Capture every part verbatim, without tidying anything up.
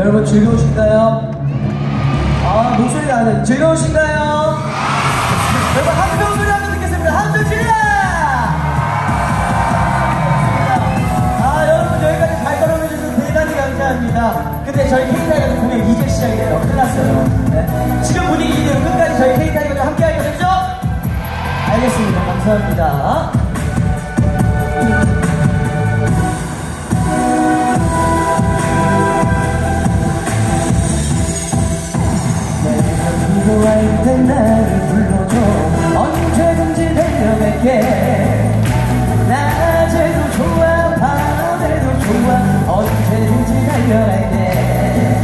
여러분 즐거우신가요? 아, 목소리가 안 해. 즐거우신가요? 여러분 한병 소리 한번 듣겠습니다. 한병 질러! 아, 여러분 여기까지 발걸음해주셔서 대단히 감사합니다. 근데 저희 K타이거즈 공연 이제 시작이에요. 큰일 났어요. 네. 지금 분위기 이대로 끝까지 저희 K타이거즈 함께 할 거죠? 알겠습니다. 감사합니다. 기도할 때 나를 불러줘. 언제든지 달려갈게. 낮에도 좋아 밤에도 좋아 언제든지 달려갈게.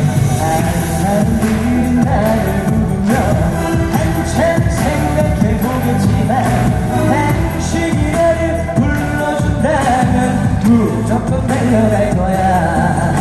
사람들이 나를 부르며 한참 생각해보겠지만 당신이 나를 불러준다면 무조건 달려갈 거야.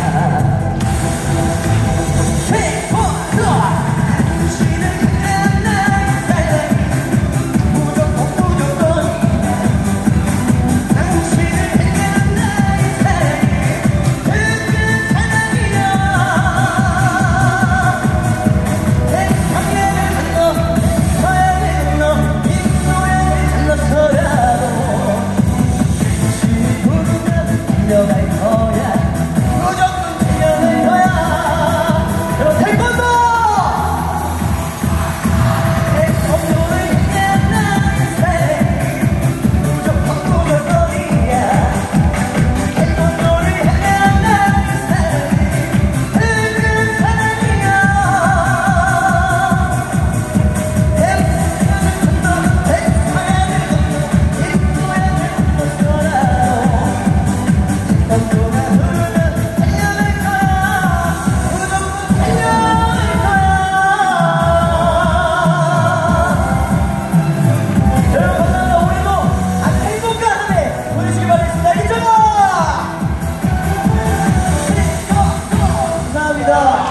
감사합니다.